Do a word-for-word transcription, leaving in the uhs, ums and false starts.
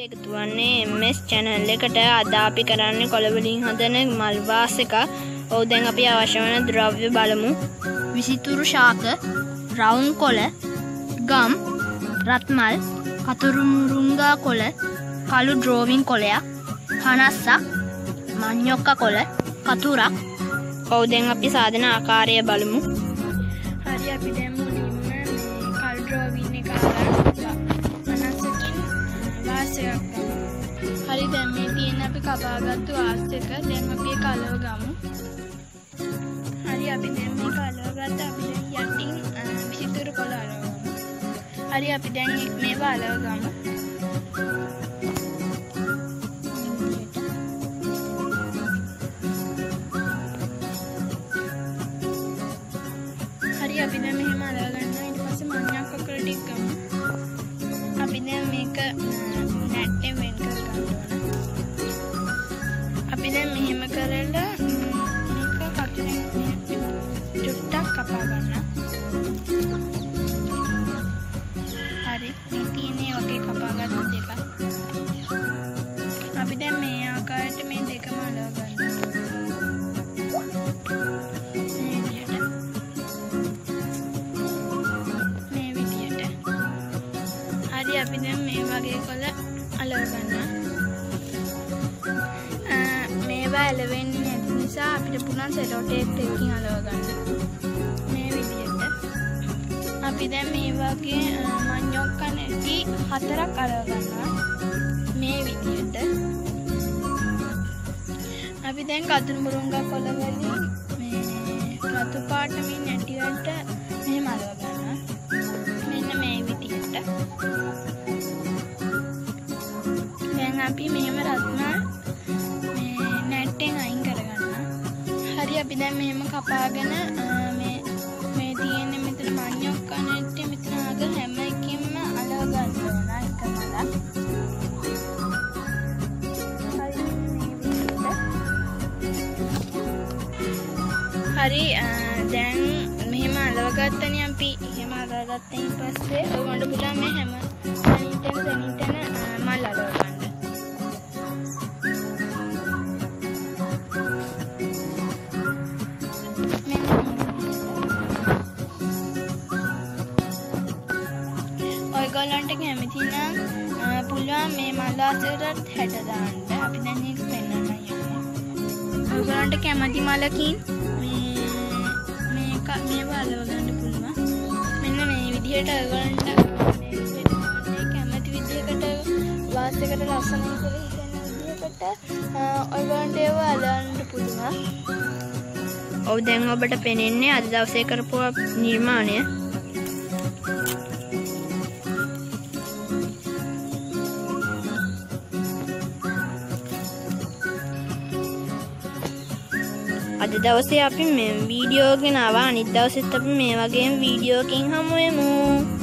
එකතු වන්නේ එම් S channel එකට. අද අපි කරන්නේ කොළ වලින් හදන මල් වාස් එකක්. ඔව් දැන් අපි අවශ්‍ය වන ද්‍රව්‍ය බලමු. විසිතුරු ශාක, රවුම් කොළ, ගම්, රත්මල්, කතුරු මුරුංගා කොළ, කළු ඩ්‍රෝවින් කොළයක්, හනස්සක්, මඤ්ඤොක්ක කොළ, කතුරක්. ඔව් දැන් අපි සාධන ආකාරය බලමු. හරි අපි දැන් මුලින්ම මේ කළු ඩ්‍රෝවින් එක අරන් හනස්සකින් වාස් එකක් ගමු. හරි දැන් මේ තියෙන අපි කපාගත්තු වාස් එක දැන් අපි කලව ගමු. හරි අපි දැන් මේ කලව ගත්ත අපි දැන් යටින් විසිතුරු කොළ අරගමු. හරි අපි දැන් මේව අලව ගමු. හරි අපි දැන් මෙහෙම අලව ගන්නවා. ඊට පස්සේ මඤ්ඤොක්ක කොළ ටික ගමු. අපි දැන් මේක නැට්ටෙන් වෙන් කර ගන්න ඕන. අපි දැන් මෙහෙම කරලා මේක කතුරෙන් චුට්ටක් කපා ගන්න. හරි මේ තියෙන්නේ වගේ කපාගත්ත දෙකක්. අපි දැන් මේ ආකාරයට මේ දෙකම අලව ගන්නවා. මේ විදියට. හරි අපි දැන් මේ වගේ කොළ අලව ගන්නවා. මේවා ඇලවෙන්නේ නැති නිසා අපිට පුළුවන් සෙලෝ ටේප් එකකින් අලව ගන්න. මේ විදියට. අපි දැන් මේ වගේ මඤ්ඤොක්ක නැටි හතරක් අලව ගන්නවා. මේ විදියට. අපි දැන් කතුරු මුරුංගා කොළ වලින් මේ රතු පාට මේ නැටි වලට මෙහෙම අලව ගන්නවා. මෙන්න මේ විදියට. දැන් අපි මෙහෙම රත්මල් මේ නැට්ටෙන් අයින් කරගන්නවා. හරි අපි දැන් මෙහෙම කපාගෙන මේ මේ තියෙන මෙතන මඤ්ඤොක්ක නැට්ටේ මෙතන අග හැම එකකින්ම අලව ගන්න ඕන එක මලක්. හරි දැන් මෙහෙම අලව ගත්තනේ අපි. එහෙම අලව ගත්තයින් පස්සේ ඔයගොල්ලෝ පුළුවන් මේ හැම තැනින් තැන තැනින් තැන මල් අලව ගන්න. ඔයගොල්ලන්ට කැමති නම් පුළුවන් මේ මල් වාසයටත් හැඩ දාන්න. අපි දැන් මේක පෙන්නන්න යන්නේ. ඔයගොල්ලන්ට කැමති මලකින් මේක මේව අලව ගන්න පුළුවන්. මෙන්න මේ විදිහට ඔයගොල්ලන්ට කැමති විදිහකට වාස් එකට ලස්සනයි කියලා හිතෙන විදිහකට ඔයගොල්ලන්ට ඒව අලවන්න පුළුවන්. ඔව් දැන් ඔබට පෙනෙන්නේ අද දවසේ කරපු නිර්මාණය. අද දවසේ අපි මේ වීඩියෝ ගෙනාවා. අනිත් දවසෙත් අපි මේ වගේම වීඩියෝ එකකින් හමු වෙමු.